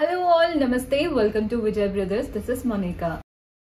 Hello all, Namaste, welcome to Vijay Brothers. This is Monica.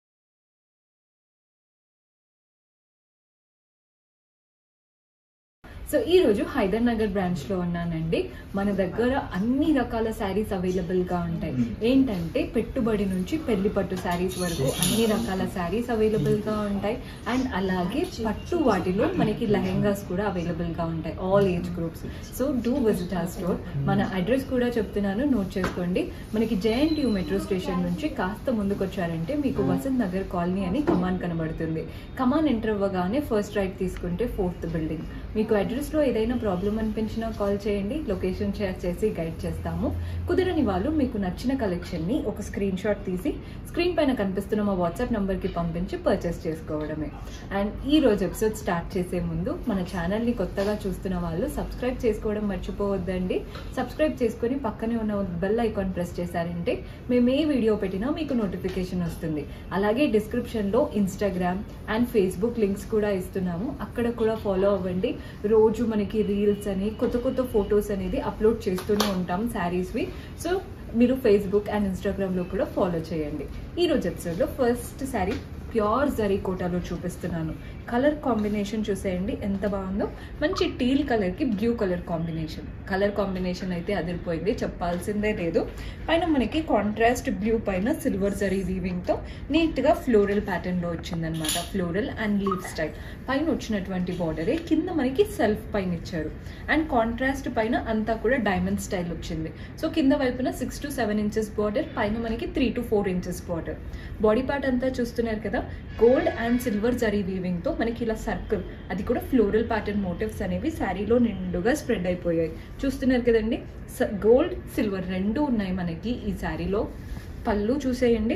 So ఈ రోజు Hyder Nagar branch లో ఉన్నానండి. మన దగ్గర అన్ని రకాల శారీస్ అవైలబుల్ గా ఉంటాయి. ఏంటంటే పెట్టుబడి నుంచి పెళ్లి పట్టు శారీస్ వరకు అన్ని రకాల శారీస్ అవైలబుల్ గా ఉంటాయి. అండ్ అలాగే పట్టు వాటిలో మనకి లెహెంగాస్ కూడా అవైలబుల్ గా ఉంటాయి, all age groups. So do visit our store. మన అడ్రస్ కూడా చెప్తున్నాను, నోట్ చేసుకోండి. మనకి JNTU మెట్రో స్టేషన్ నుంచి కాస్త ముందుకు వచ్చారంటే మీకు వసంత్ నగర్ కాలనీ అని కమాన్ కనబడుతుంది. కమాన్ ఎంటర్ అవ్వగానే ఫస్ట్ రైట్ తీసుకుంటే 4th బిల్డింగ్. మీకు అడ్రస్లో ఏదైనా ప్రాబ్లం అనిపించినా కాల్ చేయండి, లొకేషన్ షేర్ చేసి గైడ్ చేస్తాము. కుదరని వాళ్ళు మీకు నచ్చిన కలెక్షన్ని ఒక స్క్రీన్ షాట్ తీసి స్క్రీన్ పైన కనిపిస్తున్న మా వాట్సాప్ నంబర్కి పంపించి పర్చేస్ చేసుకోవడమే. అండ్ ఈ రోజు ఎపిసోడ్ స్టార్ట్ చేసే ముందు మన ఛానల్ని కొత్తగా చూస్తున్న వాళ్ళు సబ్స్క్రైబ్ చేసుకోవడం మర్చిపోవద్దండి. సబ్స్క్రైబ్ చేసుకొని పక్కనే ఉన్న బెల్ ఐకాన్ ప్రెస్ చేశారంటే మేము ఏ వీడియో పెట్టినా మీకు నోటిఫికేషన్ వస్తుంది. అలాగే డిస్క్రిప్షన్లో ఇన్స్టాగ్రామ్ అండ్ ఫేస్బుక్ లింక్స్ కూడా ఇస్తున్నాము, అక్కడ కూడా ఫాలో అవ్వండి. రోజు మనకి రీల్స్ అని కొత్త కొత్త ఫొటోస్ అనేది అప్లోడ్ చేస్తూనే ఉంటాం శారీస్వి. సో మీరు ఫేస్బుక్ అండ్ ఇన్స్టాగ్రామ్లో కూడా ఫాలో చేయండి. ఈరోజు ఎపిసోడ్లో ఫస్ట్ శారీ ప్యూర్ జరీ కోటాలో చూపిస్తున్నాను. కలర్ కాంబినేషన్ చూసేయండి ఎంత బాగుందో. మంచి టీల్ కలర్కి blue colour combination. Colour combination అయితే అదిరిపోయింది, చెప్పాల్సిందే లేదు. పైన మనకి కాంట్రాస్ట్ బ్లూ పైన సిల్వర్ జరీ వీవింగ్తో నీట్గా ఫ్లోరల్ ప్యాటర్న్లో వచ్చిందనమాట. ఫ్లోరల్ అండ్ లీవ్ స్టైల్ పైన వచ్చినటువంటి బార్డరే కింద మనకి సెల్ఫ్ పైన ఇచ్చారు. అండ్ కాంట్రాస్ట్ పైన అంతా కూడా డైమండ్ స్టైల్ వచ్చింది. సో కింద వైపున 6 to 7 ఇంచెస్ బార్డర్, పైన మనకి 3 to 4 inches border. Body part అంతా చూస్తున్నారు కదా, గోల్డ్ అండ్ సిల్వర్ జరీ వీవింగ్తో మనకి ఇలా సర్కిల్, అది కూడా ఫ్లోరల్ ప్యాటర్న్ మోటివ్స్ అనేవి శారీలో నిండుగా స్ప్రెడ్ అయిపోయాయి. చూస్తున్నారు కదండి, గోల్డ్ సిల్వర్ రెండు ఉన్నాయి మనకి ఈ శారీలో. పళ్ళు చూసేయండి,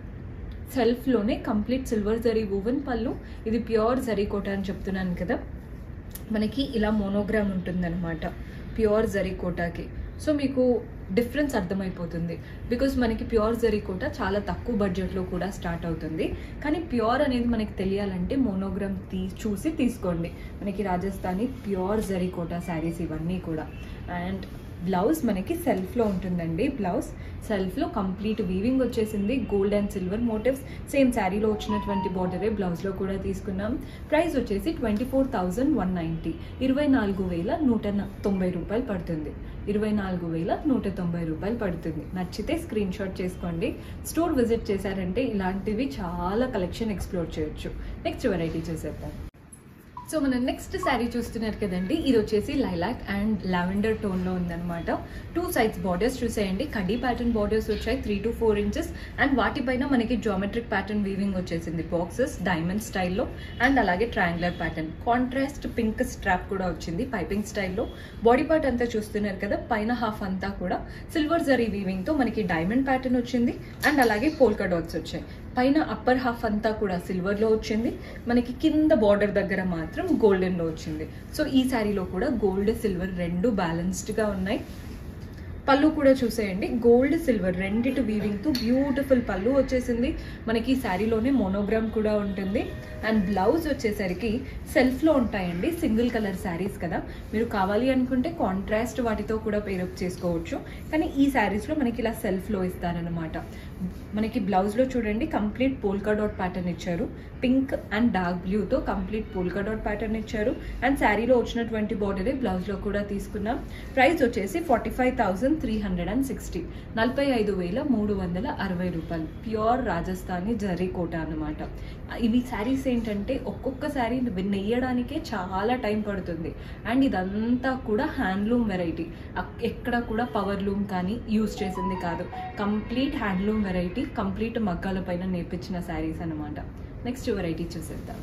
సెల్ఫ్లోనే complete silver zari woven pallu. ఇది ప్యూర్ జరీ కోట అని చెప్తున్నాను కదా, మనకి ఇలా మోనోగ్రామ్ ఉంటుందన్నమాట ప్యూర్ జరీ కోటాకి. సో మీకు డిఫరెన్స్ అర్థమైపోతుంది. బికాజ్ మనకి ప్యూర్ జరీ కోట చాలా తక్కువ బడ్జెట్లో కూడా స్టార్ట్ అవుతుంది. కానీ ప్యూర్ అనేది మనకి తెలియాలంటే మోనోగ్రామ్ చూసి తీసుకోండి. మనకి రాజస్థానీ ప్యూర్ జరీ కోట శారీస్ ఇవన్నీ కూడా. అండ్ బ్లౌజ్ మనకి సెల్ఫ్లో ఉంటుందండి. బ్లౌజ్ సెల్ఫ్లో కంప్లీట్ వీవింగ్ వచ్చేసింది, gold and silver motifs. Same శారీలో వచ్చినటువంటి బార్డరే బ్లౌజ్లో కూడా తీసుకున్నాం. ప్రైస్ వచ్చేసి 24,190, 24,190 రూపాయలు పడుతుంది. 24,190 రూపాయలు పడుతుంది. నచ్చితే స్క్రీన్ షాట్ చేసుకోండి. స్టోర్ విజిట్ చేశారంటే ఇలాంటివి చాలా కలెక్షన్ ఎక్స్ప్లోర్ చేయొచ్చు. నెక్స్ట్ వెరైటీ చూసేద్దాం. సో మన నెక్స్ట్ శారీ చూస్తున్నారు కదండి, ఇది వచ్చేసి లైలాక్ అండ్ లావెండర్ టోన్లో ఉందన్నమాట. 2 సైడ్స్ బార్డర్స్ చూసేయండి, కడ్డీ ప్యాటర్న్ బార్డర్స్ వచ్చాయి 3 to 4 ఇంచెస్. అండ్ వాటిపైన మనకి జామెట్రిక్ ప్యాటర్న్ వీవింగ్ వచ్చేసింది, బాక్సెస్ డైమండ్ స్టైల్లో. అండ్ అలాగే triangular pattern, contrast pink strap కూడా వచ్చింది పైపింగ్ స్టైల్లో. బాడీ పార్ట్ అంతా చూస్తున్నారు కదా, పైన హాఫ్ అంతా కూడా సిల్వర్ జరీ వీవింగ్తో మనకి డైమండ్ ప్యాటర్న్ వచ్చింది. అండ్ అలాగే పోల్కా డాట్స్ వచ్చాయి. పైన అప్పర్ హాఫ్ అంతా కూడా సిల్వర్లో వచ్చింది, మనకి కింద బార్డర్ దగ్గర మాత్రం గోల్డెన్లో వచ్చింది. సో ఈ శారీలో కూడా గోల్డ్ సిల్వర్ రెండు బ్యాలెన్స్డ్గా ఉన్నాయి. పళ్ళు కూడా చూసేయండి, గోల్డ్ సిల్వర్ రెండిటి వీవింగ్తో బ్యూటిఫుల్ పళ్ళు వచ్చేసింది. మనకి ఈ శారీలోనే మోనోగ్రామ్ కూడా ఉంటుంది. అండ్ బ్లౌజ్ వచ్చేసరికి సెల్ఫ్లో ఉంటాయండి, సింగిల్ కలర్ శారీస్ కదా, మీరు కావాలి అనుకుంటే కాంట్రాస్ట్ వాటితో కూడా పేరప్ చేసుకోవచ్చు. కానీ ఈ శారీస్లో మనకి ఇలా సెల్ఫ్లో ఇస్తారనమాట. మనకి బ్లౌజ్లో చూడండి కంప్లీట్ పోల్కా డాట్ ప్యాటర్న్ ఇచ్చారు, పింక్ అండ్ డార్క్ బ్లూతో కంప్లీట్ పోల్కా డాట్ ప్యాటర్న్ ఇచ్చారు. అండ్ శారీలో వచ్చినటువంటి బార్డరే బ్లౌజ్లో కూడా తీసుకున్నాం. ప్రైస్ వచ్చేసి 45,360, 45,360 రూపాయలు. ప్యూర్ రాజస్థానీ జరీ కోట అనమాట. ఇవి శారీస్ ఏంటంటే ఒక్కొక్క శారీ నెయ్యడానికే చాలా టైం పడుతుంది. అండ్ ఇదంతా కూడా హ్యాండ్లూమ్ వెరైటీ, ఎక్కడ కూడా పవర్ లూమ్ కానీ యూజ్ చేసింది కాదు. కంప్లీట్ హ్యాండ్లూమ్ వెరైటీ, కంప్లీట్ మగ్గాల పైన నేర్పించిన శారీస్ అనమాట. నెక్స్ట్ వెరైటీ చూసేద్దాం.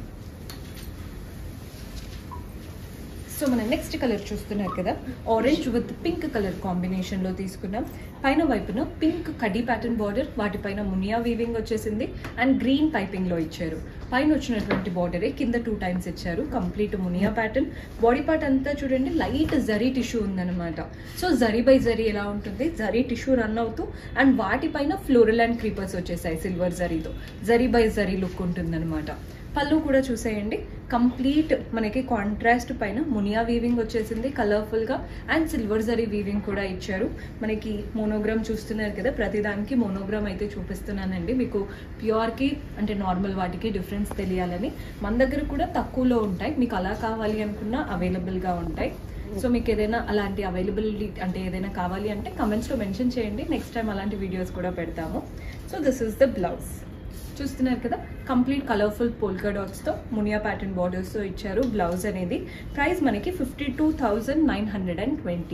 సో మన నెక్స్ట్ కలర్ చూస్తున్నారు కదా, ఆరెంజ్ విత్ పింక్ కలర్ కాంబినేషన్లో తీసుకున్నాం. పైన వైపున పింక్ కడ్డీ ప్యాటర్న్ బార్డర్, వాటిపైన మునియా వీవింగ్ వచ్చేసింది. అండ్ గ్రీన్ పైపింగ్లో ఇచ్చారు. పైన వచ్చినటువంటి బార్డరే కింద 2 times ఇచ్చారు, కంప్లీట్ మునియా ప్యాటర్న్. బాడీ పార్ట్ అంతా చూడండి లైట్ జరీ టిష్యూ ఉందన్నమాట. సో జరీ బై జరీ ఎలా ఉంటుంది, జరీ టిష్యూ రన్ అవుతూ అండ్ వాటిపైన ఫ్లోరల్ అండ్ క్రీపర్స్ వచ్చేసాయి సిల్వర్ జరీతో. జరీ బై జరీ లుక్ ఉంటుందన్నమాట. పళ్ళు కూడా చూసేయండి, కంప్లీట్ మనకి కాంట్రాస్ట్ పైన మునియా వీవింగ్ వచ్చేసింది కలర్ఫుల్గా, అండ్ సిల్వర్ జరీ వీవింగ్ కూడా ఇచ్చారు. మనకి మోనోగ్రామ్ చూస్తున్నారు కదా, ప్రతిదానికి మోనోగ్రామ్ అయితే చూపిస్తున్నానండి మీకు ప్యూర్కి అంటే నార్మల్ వాటికి డిఫరెన్స్ తెలియాలని. మన దగ్గర కూడా తక్కువలో ఉంటాయి, మీకు అలా కావాలి అనుకున్నా అవైలబుల్గా ఉంటాయి. సో మీకు ఏదైనా అలాంటి అవైలబిలిటీ అంటే ఏదైనా కావాలి అంటే కమెంట్స్లో మెన్షన్ చేయండి, నెక్స్ట్ టైం అలాంటి వీడియోస్ కూడా పెడతాము. So this is the blouse. చూస్తున్నారు కదా, కంప్లీట్ కలర్ఫుల్ పోల్కా డాట్స్తో మునియా ప్యాటర్న్ బార్డర్స్తో ఇచ్చారు బ్లౌజ్ అనేది. ప్రైస్ మనకి 52,920,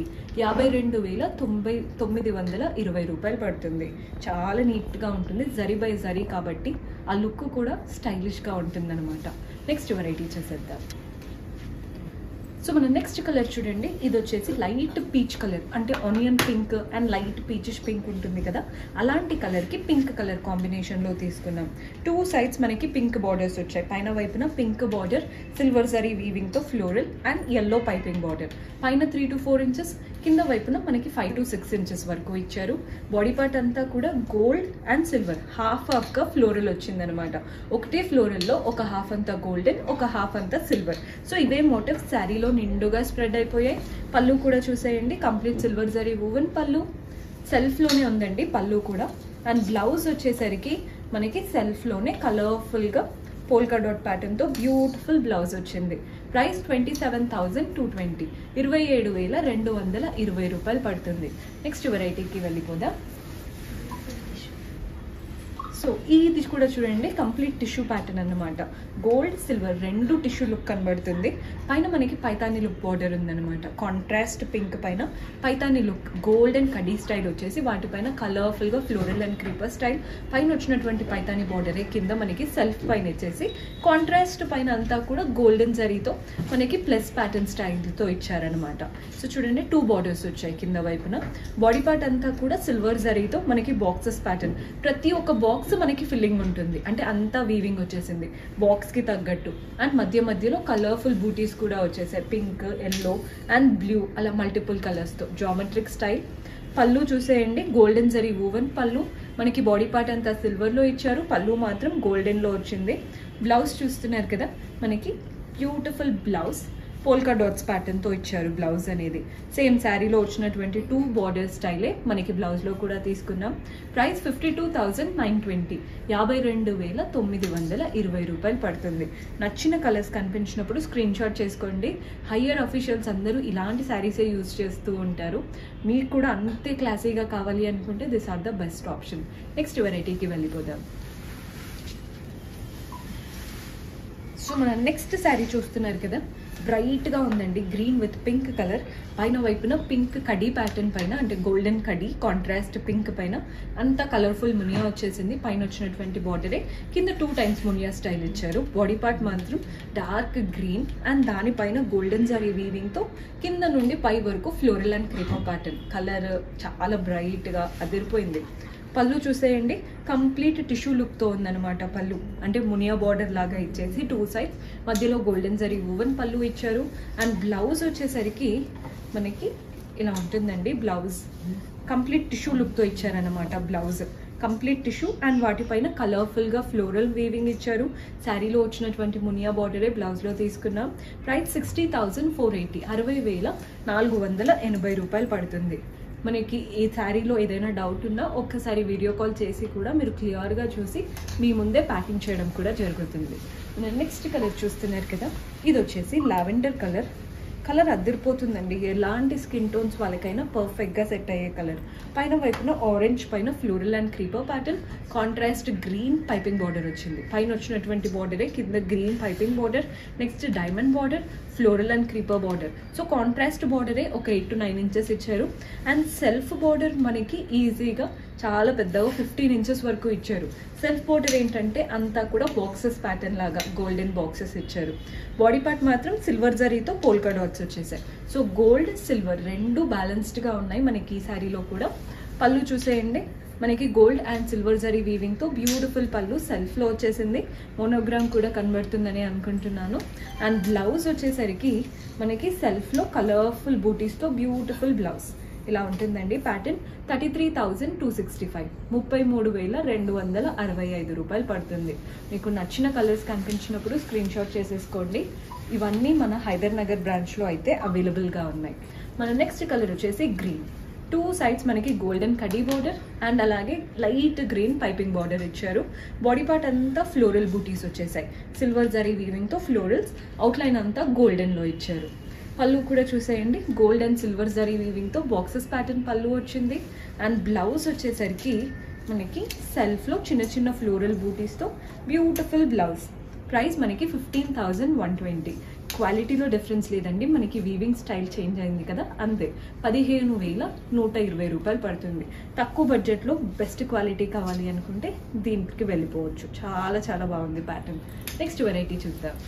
52,920 రూపాయలు పడుతుంది. చాలా నీట్గా ఉంటుంది, జరీ బై జరీ కాబట్టి ఆ లుక్ కూడా స్టైలిష్గా ఉంటుంది అనమాట. నెక్స్ట్ వెరైటీ చేసేద్దాం. సో మన నెక్స్ట్ కలర్ చూడండి, ఇది వచ్చేసి లైట్ పీచ్ కలర్, అంటే onion pink and light peachish pink ఉంటుంది కదా, అలాంటి కలర్కి పింక్ కలర్ కాంబినేషన్లో తీసుకున్నాం. 2 sides మనకి పింక్ బార్డర్స్ వచ్చాయి. పైన వైపున పింక్ బార్డర్ సిల్వర్ జరీ వీవింగ్తో floral and yellow piping border, పైన 3 to 4 inches, కింద వైపున మనకి 5 to 6 inches వరకు ఇచ్చారు. బాడీ పార్ట్ అంతా కూడా గోల్డ్ అండ్ సిల్వర్ హాఫ్గా ఫ్లోరల్ వచ్చిందనమాట. ఒకటే ఫ్లోరల్లో ఒక హాఫ్ అంతా గోల్డెన్, ఒక హాఫ్ అంతా సిల్వర్. సో ఇవే మోటివ్ శారీలో నిండుగా స్ప్రెడ్ అయిపోయాయి. పళ్ళు కూడా చూసేయండి, కంప్లీట్ సిల్వర్ జరీ వూవెన్ పళ్ళు, సెల్ఫ్లోనే ఉందండి పళ్ళు కూడా. అండ్ బ్లౌజ్ వచ్చేసరికి మనకి సెల్ఫ్లోనే కలర్ఫుల్గా పోల్కా డాట్ ప్యాటర్న్తో బ్యూటిఫుల్ బ్లౌజ్ వచ్చింది. ప్రైస్ 27,220, 27,220 రూపాయలు పడుతుంది. నెక్స్ట్ వెరైటీకి వెళ్ళిపోదాం. సో ఇది కూడా చూడండి, కంప్లీట్ టిష్యూ ప్యాటర్న్ అన్నమాట. గోల్డ్ సిల్వర్ రెండు టిష్యూ లుక్ కనబడుతుంది. పైన మనకి పైతానీ లుక్ బార్డర్ ఉందన్నమాట. కాంట్రాస్ట్ పింక్ పైన పైతానీ లుక్ గోల్డ్ అండ్ కడీ స్టైల్ వచ్చేసి వాటిపైన కలర్ఫుల్గా ఫ్లోరల్ అండ్ క్రీపర్ స్టైల్. పైన వచ్చినటువంటి పైతానీ బార్డరే కింద మనకి సెల్ఫ్ పైన వచ్చేసి కాంట్రాస్ట్ పైన అంతా కూడా గోల్డెన్ జరీతో మనకి ప్లస్ ప్యాటర్న్ స్టైల్తో ఇచ్చారనమాట. సో చూడండి 2 బార్డర్స్ వచ్చాయి కింద వైపున. బాడీ పార్ట్ అంతా కూడా సిల్వర్ జరీతో మనకి బాక్సెస్ ప్యాటర్న్, ప్రతి ఒక్క బాక్స్ మనకి ఫిల్లింగ్ ఉంటుంది, అంటే అంతా వీవింగ్ వచ్చేసింది బాక్స్కి తగ్గట్టు. అండ్ మధ్య మధ్యలో కలర్ఫుల్ బూటీస్ కూడా వచ్చేసాయి, పింక్, ఎల్లో అండ్ బ్లూ, అలా మల్టిపుల్ కలర్స్తో జామెట్రిక్ స్టైల్. పళ్ళు చూసేయండి, గోల్డెన్ జరీ వూవెన్ పళ్ళు, మనకి బాడీ పార్ట్ అంతా సిల్వర్లో ఇచ్చారు, పళ్ళు మాత్రం గోల్డెన్లో వచ్చింది. బ్లౌజ్ చూస్తున్నారు కదా, మనకి బ్యూటిఫుల్ బ్లౌజ్ పోల్కా డాట్స్ ప్యాటర్న్తో ఇచ్చారు బ్లౌజ్ అనేది. సేమ్ శారీలో వచ్చినటువంటి 2 బార్డర్ స్టైలే మనకి బ్లౌజ్లో కూడా తీసుకున్నాం. ప్రైస్ 52,920, 52,920 రూపాయలు పడుతుంది. నచ్చిన కలర్స్ కనిపించినప్పుడు స్క్రీన్ షాట్ చేసుకోండి. హయ్యర్ అఫీషియల్స్ అందరూ ఇలాంటి శారీసే యూజ్ చేస్తూ ఉంటారు. మీకు కూడా అంతే క్లాసీగా కావాలి అనుకుంటే this are the best option. Next వెరైటీకి వెళ్ళిపోదాం. సో మన నెక్స్ట్ శారీ చూస్తున్నారు కదా, బ్రైట్గా ఉందండి, గ్రీన్ విత్ పింక్ కలర్. పైన వైపున పింక్ కడీ ప్యాటర్న్ పైన, అంటే గోల్డెన్ కడీ కాంట్రాస్ట్ పింక్ పైన అంతా కలర్ఫుల్ మునియా వచ్చేసింది. పైన వచ్చినటువంటి బార్డరే కింద 2 times మునియా స్టైల్ ఇచ్చారు. బాడీ పార్ట్ మాత్రం డార్క్ గ్రీన్ అండ్ దానిపైన గోల్డెన్ జరీ వీవింగ్తో కింద నుండి పై వరకు floral and creeper pattern. Colour చాలా బ్రైట్గా అదిరిపోయింది. పళ్ళు చూసేయండి, కంప్లీట్ టిష్యూ లుక్తో ఉందన్నమాట పళ్ళు, అంటే మునియా బార్డర్ లాగా ఇచ్చేసి 2 sides మధ్యలో గోల్డెన్ జరీ వూవెన్ పళ్ళు ఇచ్చారు. అండ్ బ్లౌజ్ వచ్చేసరికి మనకి ఇలా ఉంటుందండి. బ్లౌజ్ కంప్లీట్ టిష్యూ లుక్తో ఇచ్చారనమాట. బ్లౌజ్ కంప్లీట్ టిష్యూ అండ్ వాటిపైన కలర్ఫుల్గా ఫ్లోరల్ వీవింగ్ ఇచ్చారు. శారీలో వచ్చినటువంటి మునియా బార్డరే బ్లౌజ్లో తీసుకున్నాం. ప్రైస్ 60,480, 60,480 రూపాయలు పడుతుంది. మనకి ఈ శారీలో ఏదైనా డౌట్ ఉన్నా ఒక్కసారి వీడియో కాల్ చేసి కూడా మీరు క్లియర్గా చూసి మీ ముందే ప్యాకింగ్ చేయడం కూడా జరుగుతుంది. నెక్స్ట్ కలర్ చూస్తున్నారు కదా, ఇది వచ్చేసి లావెండర్ కలర్. కలర్ అదిరిపోతుందండి, ఎలాంటి స్కిన్ టోన్స్ వాళ్ళకైనా పర్ఫెక్ట్గా సెట్ అయ్యే కలర్. పైన వైపున ఆరెంజ్ పైన floral and creeper pattern, contrast green piping border వచ్చింది. పైన వచ్చినటువంటి బార్డరే కింద green piping border, next diamond border, floral and creeper border. So contrast బార్డరే ఒక 8 to 9 inches ఇచ్చారు. అండ్ సెల్ఫ్ బార్డర్ మనకి ఈజీగా చాలా పెద్దగా 15 inches వరకు ఇచ్చారు. సెల్ఫ్ బార్డర్ ఏంటంటే అంతా కూడా బాక్సెస్ ప్యాటర్న్ లాగా గోల్డెన్ బాక్సెస్ ఇచ్చారు. బాడీ పార్ట్ మాత్రం సిల్వర్ జరీతో పోల్కా డాట్స్ వచ్చేసాయి. సో గోల్డ్ సిల్వర్ రెండు బ్యాలెన్స్డ్గా ఉన్నాయి మనకి ఈ శారీలో కూడా. పళ్ళు చూసేయండి, మనకి గోల్డ్ అండ్ సిల్వర్ జరీ వీవింగ్తో బ్యూటిఫుల్ పళ్ళు సెల్ఫ్లో వచ్చేసింది. మోనోగ్రామ్ కూడా కనబడుతుందని అనుకుంటున్నాను. అండ్ బ్లౌజ్ వచ్చేసరికి మనకి సెల్ఫ్లో కలర్ఫుల్ బూటీస్తో బ్యూటిఫుల్ బ్లౌజ్. ఇలా ఉంటుందండి ప్యాటర్న్. 33,265, 33,265 రూపాయలు పడుతుంది. మీకు నచ్చిన కలర్స్ కనిపించినప్పుడు స్క్రీన్ షాట్ చేసేసుకోండి. ఇవన్నీ మన హైదర్ నగర్ బ్రాంచ్లో అయితే అవైలబుల్గా ఉన్నాయి. మన నెక్స్ట్ కలర్ వచ్చేసి గ్రీన్. 2 sides మనకి గోల్డెన్ కడీ బార్డర్ అండ్ అలాగే లైట్ గ్రీన్ పైపింగ్ బార్డర్ ఇచ్చారు. బాడీ పార్ట్ అంతా ఫ్లోరల్ బూటీస్ వచ్చేసాయి. సిల్వర్ జరీ వీవింగ్తో ఫ్లోరల్స్, అవుట్లైన్ అంతా గోల్డెన్లో ఇచ్చారు. పళ్ళు కూడా చూసేయండి, గోల్డ్ అండ్ సిల్వర్ జరీ వీవింగ్తో బాక్సెస్ ప్యాటర్న్ పళ్ళు వచ్చింది. అండ్ బ్లౌజ్ వచ్చేసరికి మనకి సెల్ఫ్లో చిన్న చిన్న ఫ్లోరల్ బూటీస్తో బ్యూటిఫుల్ బ్లౌజ్. ప్రైస్ మనకి 15,120. క్వాలిటీలో డిఫరెన్స్ లేదండి, మనకి వీవింగ్ స్టైల్ చేంజ్ అయింది కదా అంతే. 15,120 రూపాయలు పడుతుంది. తక్కువ బడ్జెట్లో బెస్ట్ క్వాలిటీ కావాలి అనుకుంటే దీనికి వెళ్ళిపోవచ్చు. చాలా చాలా బాగుంది ప్యాటర్న్. నెక్స్ట్ వెరైటీ చూద్దాం.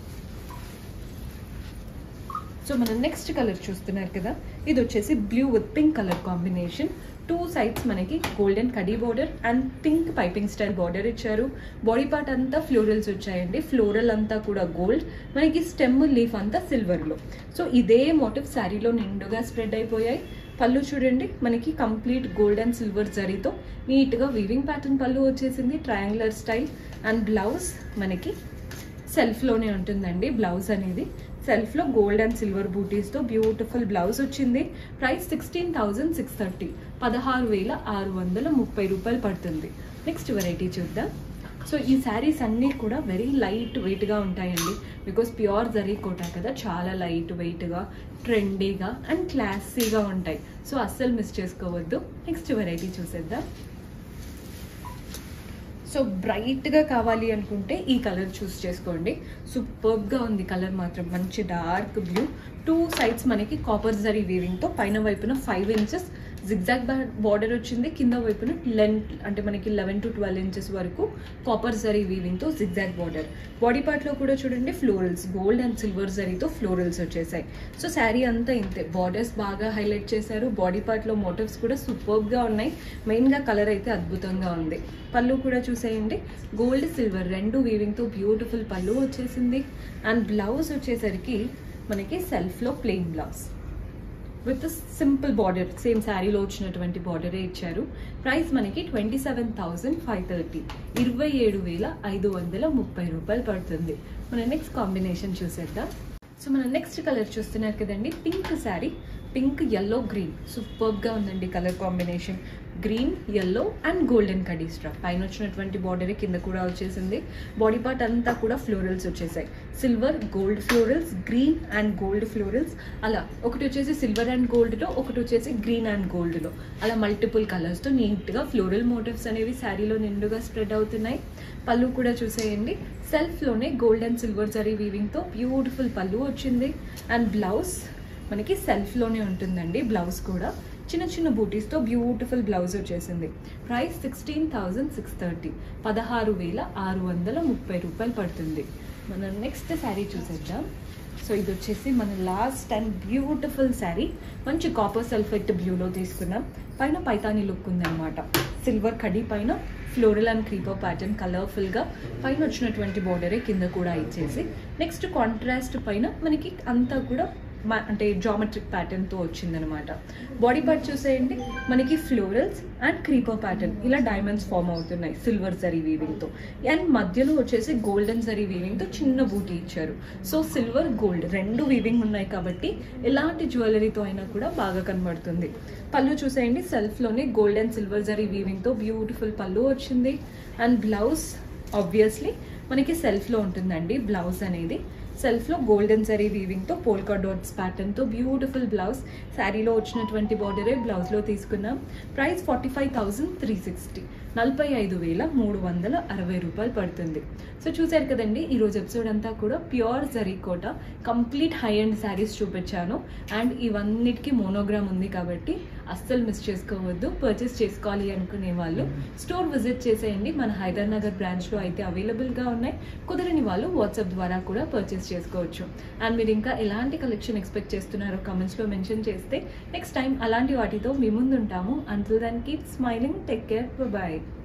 సో మనం నెక్స్ట్ కలర్ చూస్తున్నారు కదా, ఇది వచ్చేసి blue with pink colour combination. 2 sides మనకి గోల్డెన్ కడీ border and pink piping style border ఇచ్చారు. బాడీ పార్ట్ అంతా ఫ్లోరల్స్ వచ్చాయండి. ఫ్లోరల్ అంతా కూడా గోల్డ్, మనకి స్టెమ్ లీఫ్ అంతా సిల్వర్లో. సో ఇదే మోటివ్ శారీలో నిండుగా స్ప్రెడ్ అయిపోయాయి. పళ్ళు చూడండి, మనకి కంప్లీట్ గోల్డ్ అండ్ సిల్వర్ జరీతో నీట్గా వీవింగ్ ప్యాటర్న్ పళ్ళు వచ్చేసింది, ట్రయాంగులర్ స్టైల్. అండ్ బ్లౌజ్ మనకి సెల్ఫ్లోనే ఉంటుందండి. బ్లౌజ్ అనేది సెల్ఫ్లో గోల్డ్ అండ్ సిల్వర్ బూటీస్తో బ్యూటిఫుల్ బ్లౌజ్ వచ్చింది. ప్రైస్ 16,630, 16,630 రూపాయలు పడుతుంది. నెక్స్ట్ వెరైటీ చూద్దాం. సో ఈ శారీస్ అన్నీ కూడా వెరీ లైట్ వెయిట్గా ఉంటాయండి, బికాస్ ప్యూర్ జరీ కోటా కదా, చాలా లైట్ వెయిట్గా, ట్రెండీగా అండ్ క్లాసీగా ఉంటాయి. సో అస్సలు మిస్ చేసుకోవద్దు. నెక్స్ట్ వెరైటీ చూసేద్దాం. సో బ్రైట్గా కావాలి అనుకుంటే ఈ కలర్ చూస్ చేసుకోండి. సూపర్గా ఉంది కలర్ మాత్రం, మంచి డార్క్ బ్లూ. 2 sides మనకి కాపర్ జరీ వీవింగ్తో పైన వైపున 5 inches జిగ్జాగ్ బార్డర్ వచ్చింది, కింద వైపున లెంత్ అంటే మనకి 11 to 12 inches వరకు కాపర్ జరీ వీవింగ్తో జిగ్జాగ్ బార్డర్. బాడీ పార్ట్లో కూడా చూడండి ఫ్లోరల్స్, గోల్డ్ అండ్ సిల్వర్ జరీతో ఫ్లోరల్స్ వచ్చేసాయి. సో శారీ అంతా ఇంతే, బార్డర్స్ బాగా హైలైట్ చేశారు. బాడీ పార్ట్లో మోటివ్స్ కూడా సూపర్గా ఉన్నాయి. మెయిన్గా కలర్ అయితే అద్భుతంగా ఉంది. పళ్ళు కూడా చూసేయండి, గోల్డ్ సిల్వర్ రెండు వీవింగ్తో బ్యూటిఫుల్ పళ్ళు వచ్చేసింది. అండ్ బ్లౌజ్ వచ్చేసరికి మనకి సెల్ఫ్లో plain blouse with simple border, same శారీలో వచ్చినటువంటి బార్డరే ఇచ్చారు. ప్రైస్ మనకి 27,530, 27,530 రూపాయలు పడుతుంది. మన నెక్స్ట్ కాంబినేషన్ చూసేద్దాం. సో మన నెక్స్ట్ కలర్ చూస్తున్నారు కదండి, pink saree, pink yellow green. సూపర్గా ఉందండి colour combination. Green, yellow and golden కడీ స్ట్రప్ పైన వచ్చినటువంటి బార్డర్ కింద కూడా వచ్చేసింది. బాడీ పార్ట్ అంతా కూడా ఫ్లోరల్స్ వచ్చేసాయి. Silver, gold florals, green and gold florals, అలా ఒకటి వచ్చేసి సిల్వర్ అండ్ గోల్డ్లో, ఒకటి వచ్చేసి గ్రీన్ అండ్ గోల్డ్లో, అలా మల్టిపుల్ కలర్స్తో నీట్గా ఫ్లోరల్ మోటివ్స్ అనేవి శారీలో నిండుగా స్ప్రెడ్ అవుతున్నాయి. పళ్ళు కూడా చూసేయండి, సెల్ఫ్లోనే గోల్డ్ అండ్ సిల్వర్ జరీ వీవింగ్తో బ్యూటిఫుల్ పళ్ళు వచ్చింది. అండ్ బ్లౌజ్ మనకి సెల్ఫ్లోనే ఉంటుందండి. బ్లౌజ్ కూడా చిన్న చిన్న బూటీస్తో బ్యూటిఫుల్ బ్లౌజ్ వచ్చేసింది. ప్రైస్ 16,630, 16,630 రూపాయలు పడుతుంది. మనం నెక్స్ట్ శారీ చూసేద్దాం. సో ఇది వచ్చేసి మన లాస్ట్ అండ్ బ్యూటిఫుల్ శారీ, మంచి కాపర్ సల్ఫేట్ బ్లూలో తీసుకున్నాం. పైన పైతానీ లుక్ ఉందన్నమాట. సిల్వర్ కడీ పైన ఫ్లోరల్ అండ్ క్రీపర్ ప్యాటర్న్ కలర్ఫుల్గా పైన వచ్చినటువంటి బార్డరే కింద కూడా ఇచ్చేసి, నెక్స్ట్ కాంట్రాస్ట్ పైన మనకి అంతా కూడా అంటే జామెట్రిక్ ప్యాటర్న్తో వచ్చిందనమాట. బాడీ పార్ట్ చూసేయండి, మనకి ఫ్లోరల్స్ అండ్ క్రీపర్ ప్యాటర్న్ ఇలా డైమండ్స్ ఫామ్ అవుతున్నాయి సిల్వర్ జరీ వీవింగ్తో. అండ్ మధ్యలో వచ్చేసి గోల్డెన్ జరీ వీవింగ్తో చిన్న బూటీ ఇచ్చారు. సో సిల్వర్ గోల్డ్ రెండు వీవింగ్ ఉన్నాయి కాబట్టి ఎలాంటి జ్యువెలరీతో అయినా కూడా బాగా కనబడుతుంది. పళ్ళు చూసేయండి, సెల్ఫ్లోనే గోల్డ్ అండ్ సిల్వర్ జరీ వీవింగ్తో బ్యూటిఫుల్ పళ్ళు వచ్చింది. అండ్ బ్లౌజ్ ఆబ్వియస్లీ మనకి సెల్ఫ్లో ఉంటుందండి. బ్లౌజ్ అనేది సెల్ఫ్లో గోల్డెన్ జరీ వీవింగ్తో పోల్కా డాట్స్ ప్యాటర్న్తో బ్యూటిఫుల్ బ్లౌజ్. శారీలో వచ్చినటువంటి బార్డరే బ్లౌజ్లో తీసుకున్నాం. ప్రైస్ 45,360, 45,360 రూపాయలు పడుతుంది. సో చూసారు కదండి, ఈరోజు ఎపిసోడ్ అంతా కూడా pure zari Kota complete high and saris చూపించాను. అండ్ ఇవన్నిటికీ మోనోగ్రామ్ ఉంది కాబట్టి అస్సలు మిస్ చేసుకోవద్దు. పర్చేస్ చేసుకోవాలి అనుకునే వాళ్ళు స్టోర్ విజిట్ చేసేయండి. మన హైదర్ నగర్ బ్రాంచ్లో అయితే అవైలబుల్గా ఉన్నాయి. కుదరని వాళ్ళు వాట్సాప్ ద్వారా కూడా పర్చేస్ చేసుకోవచ్చు. అండ్ మీరు ఇంకా ఎలాంటి కలెక్షన్ ఎక్స్పెక్ట్ చేస్తున్నారో కమెంట్స్లో మెన్షన్ చేస్తే నెక్స్ట్ టైం అలాంటి వాటితో మీ ముందు ఉంటాము. Until then keep smiling, take care, by.